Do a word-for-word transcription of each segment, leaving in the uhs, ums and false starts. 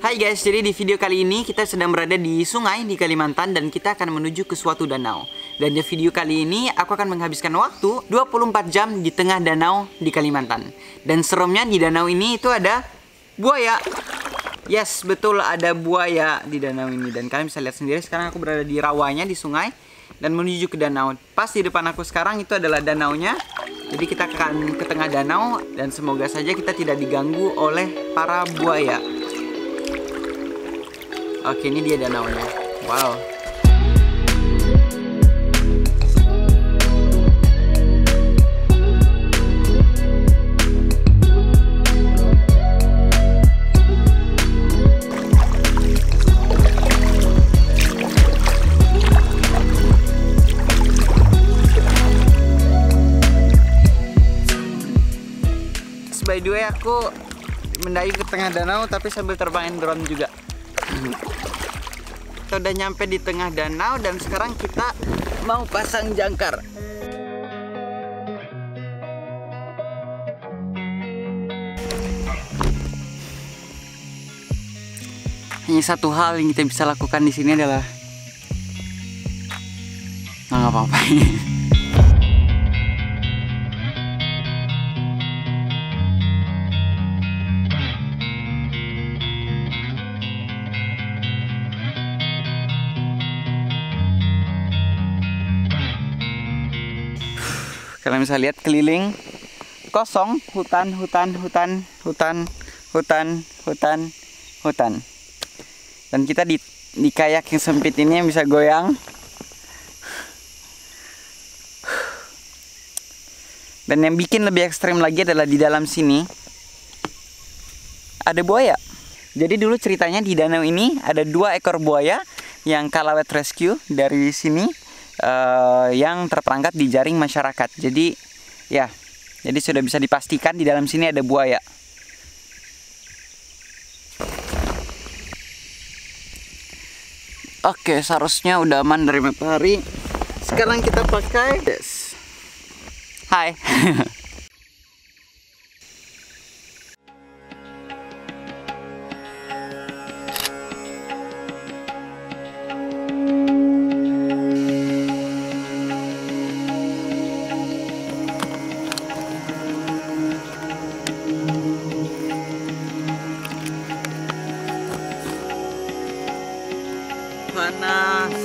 Hai guys, jadi di video kali ini kita sedang berada di sungai di Kalimantan dan kita akan menuju ke suatu danau. Dan di video kali ini aku akan menghabiskan waktu dua puluh empat jam di tengah danau di Kalimantan. Dan seremnya di danau ini itu ada buaya. Yes, betul ada buaya di danau ini. Dan kalian bisa lihat sendiri sekarang aku berada di rawanya di sungai dan menuju ke danau. Pas di depan aku sekarang itu adalah danaunya. Jadi kita akan ke tengah danau dan semoga saja kita tidak diganggu oleh para buaya. Oke, ini dia danaunya. Wow. By the way, aku mendayung ke tengah danau tapi sambil terbangin drone juga. Kita udah nyampe di tengah danau dan sekarang kita mau pasang jangkar. Hanya satu hal yang kita bisa lakukan di sini adalah nggak ngapa-ngapain. Kalian bisa lihat keliling kosong, hutan, hutan, hutan, hutan, hutan, hutan, hutan. Dan kita di, di kayak yang sempit ini yang bisa goyang. Dan yang bikin lebih ekstrem lagi adalah di dalam sini ada buaya. Jadi dulu ceritanya di danau ini ada dua ekor buaya yang Kalawet rescue dari sini. Uh, yang terperangkap di jaring masyarakat. Jadi ya, jadi sudah bisa dipastikan di dalam sini ada buaya. Oke, seharusnya udah aman dari matahari. Sekarang kita pakai yes. Hai. Panas.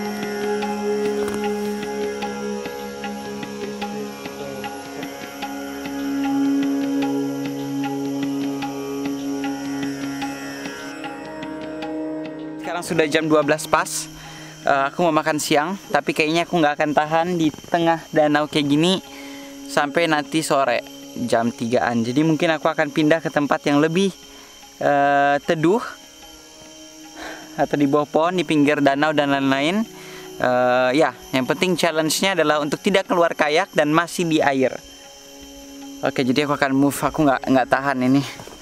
Sekarang sudah jam dua belas pas. Uh, aku mau makan siang, tapi kayaknya aku nggak akan tahan di tengah danau kayak gini sampai nanti sore jam tigaan. Jadi mungkin aku akan pindah ke tempat yang lebih uh, teduh atau di bawah pohon, di pinggir danau dan lain-lain. Uh, ya, yang penting challenge-nya adalah untuk tidak keluar kayak dan masih di air. Oke, jadi aku akan move. Aku nggak nggak tahan ini.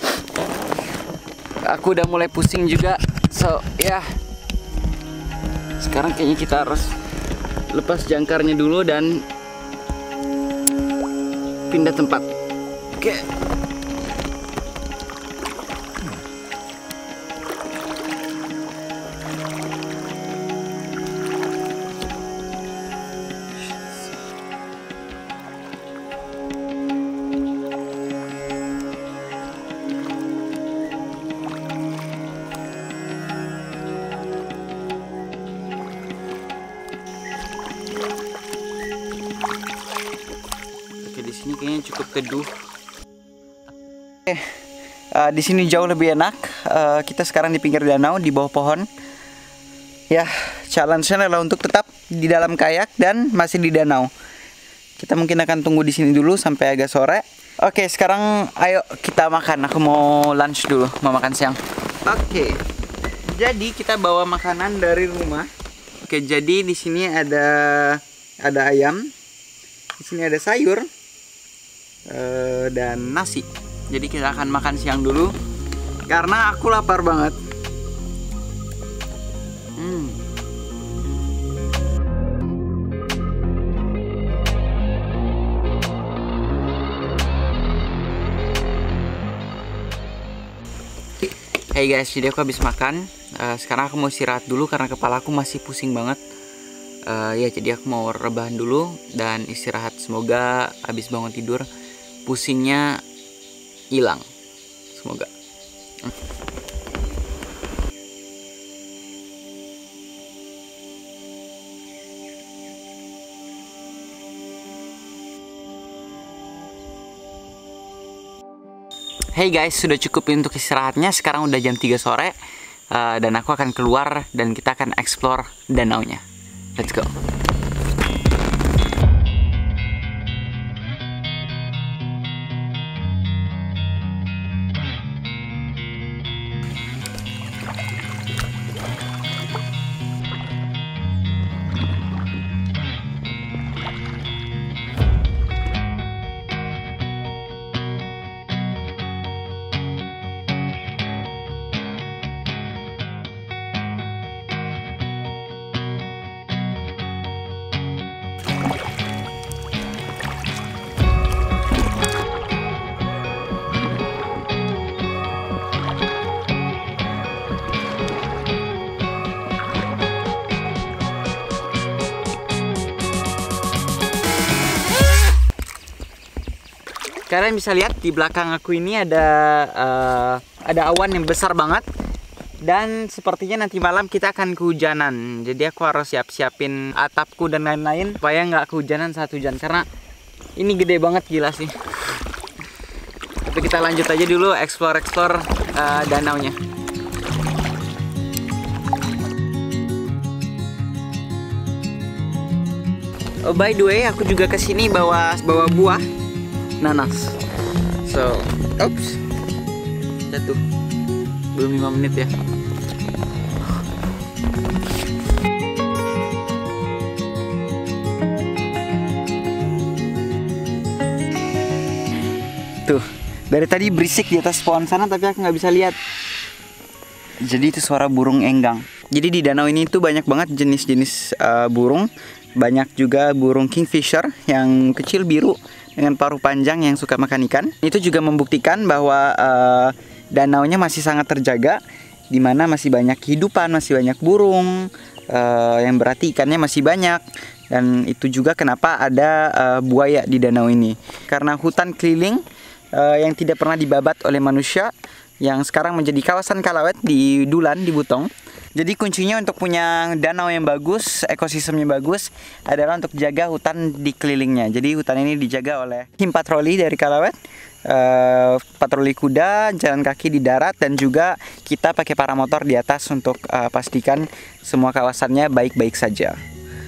Aku udah mulai pusing juga. So, ya. Sekarang kayaknya kita harus lepas jangkarnya dulu dan pindah tempat. Oke. Di sini kayaknya cukup teduh. Oke, uh, di sini jauh lebih enak. Uh, kita sekarang di pinggir danau di bawah pohon. Ya, challenge-nya adalah untuk tetap di dalam kayak dan masih di danau. Kita mungkin akan tunggu di sini dulu sampai agak sore. Oke, sekarang ayo kita makan. Aku mau lunch dulu, mau makan siang. Oke, jadi kita bawa makanan dari rumah. Oke, jadi di sini ada ada ayam. Di sini ada sayur. Uh, dan nasi. Jadi kita akan makan siang dulu karena aku lapar banget. Hmm. Hey guys, jadi aku habis makan. Uh, sekarang aku mau istirahat dulu karena kepala aku masih pusing banget. Uh, ya jadi aku mau rebahan dulu dan istirahat. Semoga habis bangun tidur pusingnya hilang. Semoga. Hey guys, sudah cukup untuk istirahatnya. Sekarang udah jam tiga sore uh, dan aku akan keluar dan kita akan explore danaunya. Let's go. Kalian bisa lihat di belakang aku ini ada uh, ada awan yang besar banget dan sepertinya nanti malam kita akan kehujanan. Jadi aku harus siap-siapin atapku dan lain-lain supaya nggak kehujanan saat hujan karena ini gede banget, gila sih. Tapi kita lanjut aja dulu explore-explore uh, danaunya. Oh, by the way, aku juga kesini bawa bawa buah nanas. So, oops, jatuh. Belum lima menit ya. Tuh, dari tadi berisik di atas pohon sana tapi aku nggak bisa lihat. Jadi itu suara burung enggang. Jadi di danau ini tuh banyak banget jenis-jenis uh, burung. Banyak juga burung kingfisher yang kecil biru dengan paruh panjang yang suka makan ikan. Itu juga membuktikan bahwa uh, danaunya masih sangat terjaga, di mana masih banyak kehidupan, masih banyak burung, uh, yang berarti ikannya masih banyak. Dan itu juga kenapa ada uh, buaya di danau ini. Karena hutan keliling uh, yang tidak pernah dibabat oleh manusia, yang sekarang menjadi kawasan Kalawet di Dulan, di Butong. Jadi kuncinya untuk punya danau yang bagus, ekosistemnya bagus, adalah untuk jaga hutan di kelilingnya. Jadi hutan ini dijaga oleh tim patroli dari Kalawet, uh, patroli kuda, jalan kaki di darat, dan juga kita pakai paramotor di atas untuk uh, pastikan semua kawasannya baik-baik saja.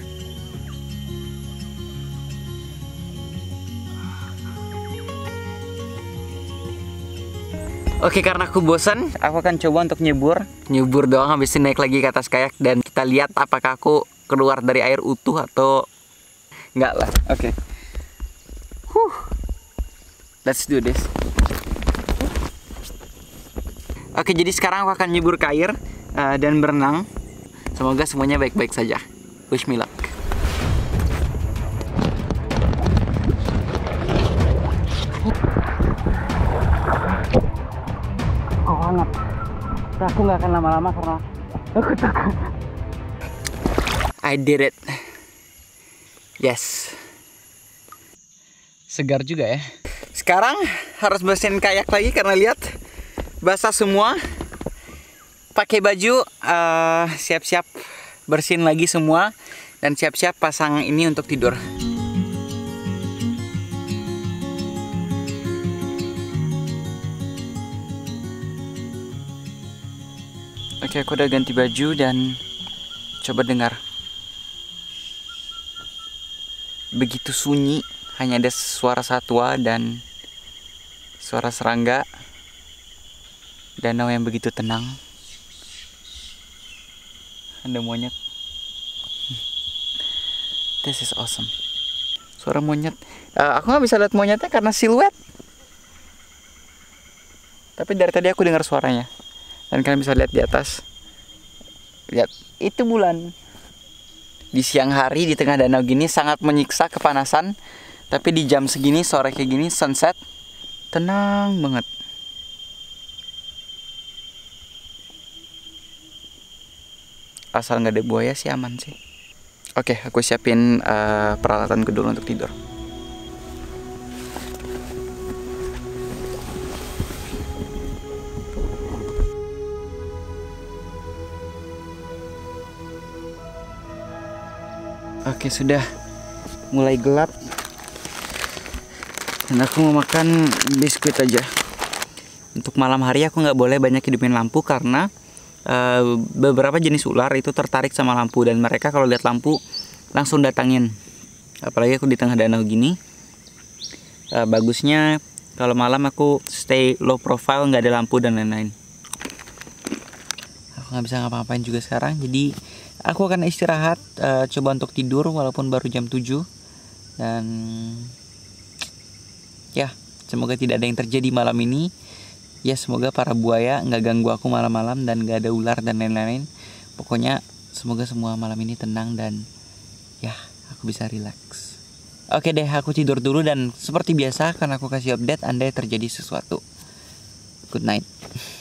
Oke, karena aku bosan, aku akan coba untuk nyebur. Nyebur doang, habis itu naik lagi ke atas kayak dan kita lihat apakah aku keluar dari air utuh atau enggak lah. Oke. Huh. Let's do this. Oke, jadi sekarang aku akan nyebur ke air uh, dan berenang. Semoga semuanya baik-baik saja. Wish me luck. Banget. Aku nggak akan lama-lama karena aku takut. I did it. Yes. Segar juga ya. Sekarang harus bersihin kayak lagi karena lihat basah semua. Pakai baju, siap-siap uh, bersihin lagi semua dan siap-siap pasang ini untuk tidur. Oke, aku udah ganti baju dan coba dengar. Begitu sunyi, hanya ada suara satwa dan suara serangga. Danau yang begitu tenang. Ada monyet. This is awesome. Suara monyet. Uh, aku nggak bisa lihat monyetnya karena siluet. Tapi dari tadi aku dengar suaranya. Dan kalian bisa lihat di atas. Lihat, itu bulan. Di siang hari di tengah danau gini sangat menyiksa kepanasan. Tapi di jam segini, sore kayak gini, sunset, tenang banget. asal nggak ada buaya sih aman sih. Oke, aku siapin uh, peralatanku dulu untuk tidur. Oke, sudah mulai gelap dan aku mau makan biskuit aja. Untuk malam hari aku nggak boleh banyak hidupin lampu karena uh, beberapa jenis ular itu tertarik sama lampu dan mereka kalau lihat lampu langsung datangin. Apalagi aku di tengah danau gini. Uh, bagusnya kalau malam aku stay low profile, nggak ada lampu dan lain-lain. Aku nggak bisa ngapa-ngapain juga sekarang, jadi aku akan istirahat, uh, coba untuk tidur walaupun baru jam tujuh. Dan ya, semoga tidak ada yang terjadi malam ini. Ya, semoga para buaya nggak ganggu aku malam-malam dan nggak ada ular dan lain-lain. Pokoknya semoga semua malam ini tenang dan ya, aku bisa relax. Oke deh, aku tidur dulu dan seperti biasa akan aku kasih update andai terjadi sesuatu. Good night.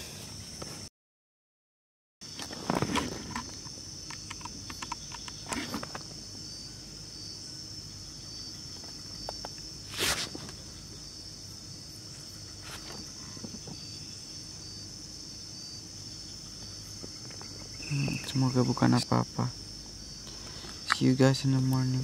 Hmm, semoga bukan apa-apa. See you guys in the morning.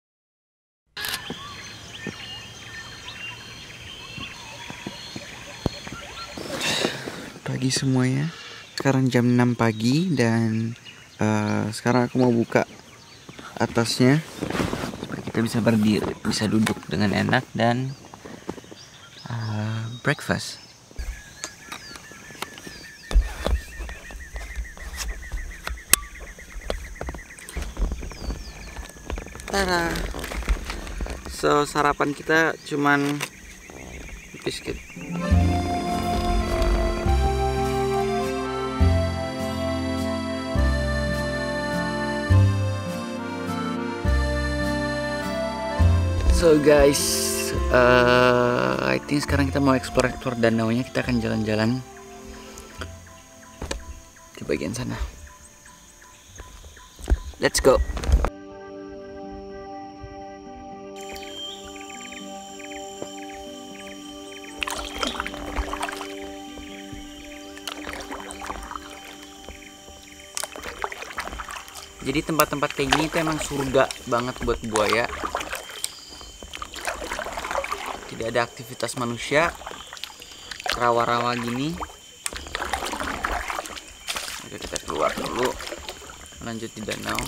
Pagi semuanya. Sekarang jam enam pagi dan uh, sekarang aku mau buka atasnya supaya kita bisa berdiri, bisa duduk dengan enak dan uh, breakfast. Tada. So sarapan kita cuman biskuit. So guys, uh, I think sekarang kita mau explore-explore danaunya. Kita akan jalan-jalan di bagian sana. Let's go. Jadi tempat-tempat kayak gini tuh emang surga banget buat buaya. Tidak ada aktivitas manusia, rawa-rawa gini. Oke, kita keluar dulu, lanjut di danau.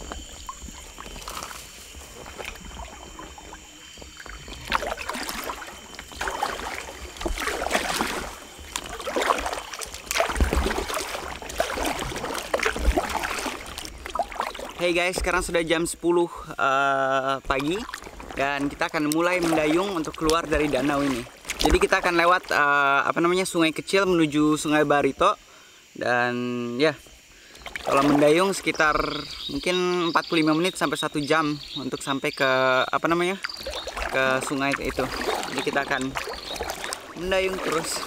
Hey guys, sekarang sudah jam sepuluh uh, pagi dan kita akan mulai mendayung untuk keluar dari danau ini. Jadi kita akan lewat uh, apa namanya sungai kecil menuju Sungai Barito dan ya, kalau mendayung sekitar mungkin empat puluh lima menit sampai satu jam untuk sampai ke apa namanya ke sungai itu. Jadi kita akan mendayung terus.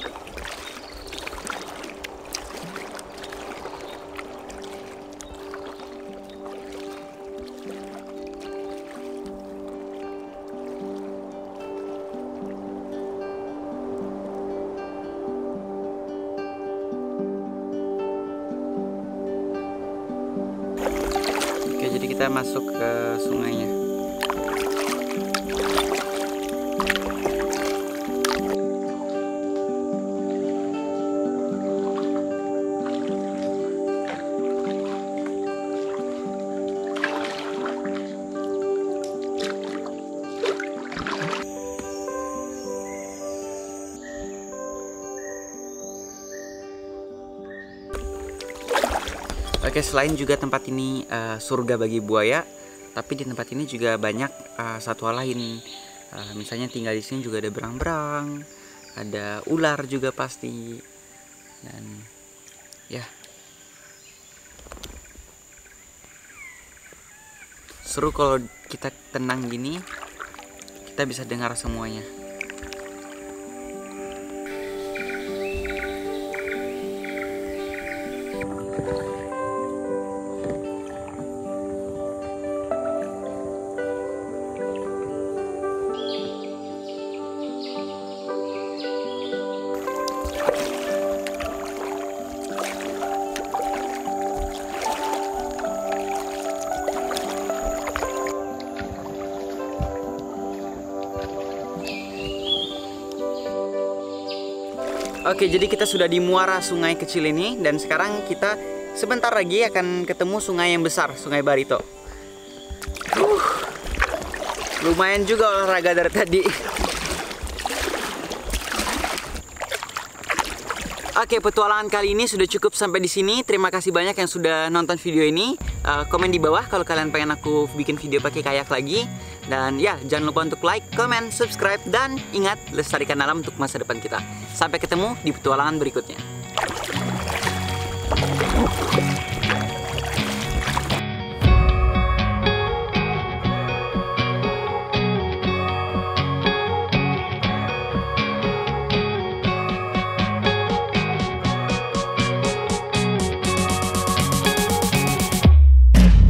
Jadi kita masuk ke sungainya. Oke, selain juga tempat ini uh, surga bagi buaya, tapi di tempat ini juga banyak uh, satwa lain. Uh, misalnya tinggal di sini juga ada berang-berang, ada ular juga pasti, dan ya seru kalau kita tenang gini, kita bisa dengar semuanya. Oke, jadi kita sudah di muara sungai kecil ini, dan sekarang kita sebentar lagi akan ketemu sungai yang besar, Sungai Barito. Uh, lumayan juga olahraga dari tadi. Oke, petualangan kali ini sudah cukup sampai di sini. Terima kasih banyak yang sudah nonton video ini. Uh, komen di bawah kalau kalian pengen aku bikin video pakai kayak lagi. Dan ya, jangan lupa untuk like, comment, subscribe, dan ingat lestarikan alam untuk masa depan kita. Sampai ketemu di petualangan berikutnya.